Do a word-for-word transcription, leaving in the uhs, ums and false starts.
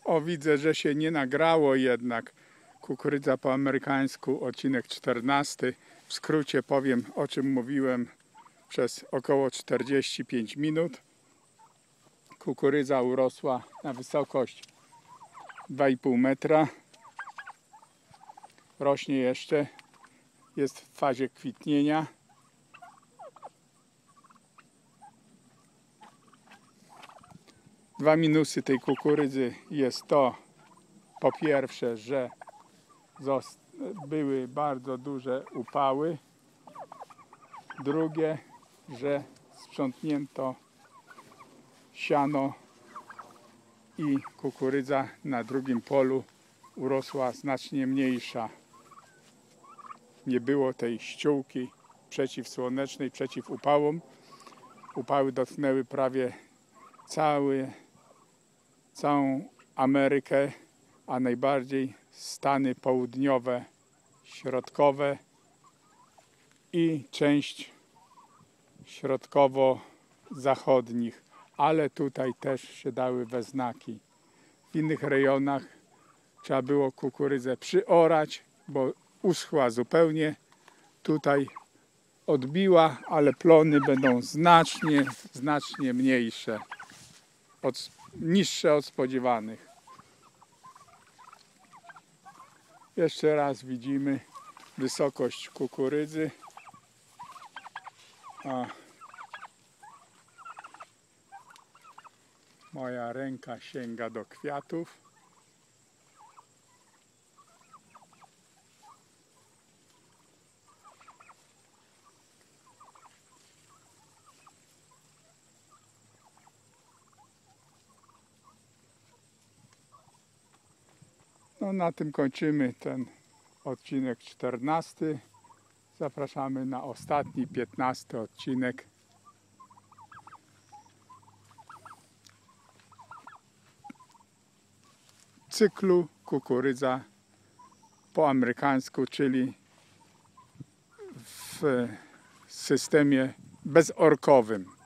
O, widzę, że się nie nagrało jednak. Kukurydza po amerykańsku, odcinek czternasty. W skrócie powiem, o czym mówiłem przez około czterdzieści pięć minut. Kukurydza urosła na wysokość dwa i pół metra. Rośnie jeszcze, jest w fazie kwitnienia. Dwa minusy tej kukurydzy jest to, po pierwsze, że były bardzo duże upały. Drugie, że sprzątnięto siano i kukurydza na drugim polu urosła znacznie mniejsza. Nie było tej ściółki przeciwsłonecznej, przeciw upałom. Upały dotknęły prawie cały, całą Amerykę, a najbardziej Stany południowe, środkowe i część środkowo-zachodnich, ale tutaj też się dały we znaki. W innych rejonach trzeba było kukurydzę przyorać, bo uschła zupełnie. Tutaj odbiła, ale plony będą znacznie, znacznie mniejsze, od, niższe od spodziewanych. Jeszcze raz widzimy wysokość kukurydzy. A moja ręka sięga do kwiatów. No, na tym kończymy ten odcinek czternasty. Zapraszamy na ostatni, piętnasty odcinek. Cyklu kukurydza po amerykańsku, czyli w systemie bezorkowym.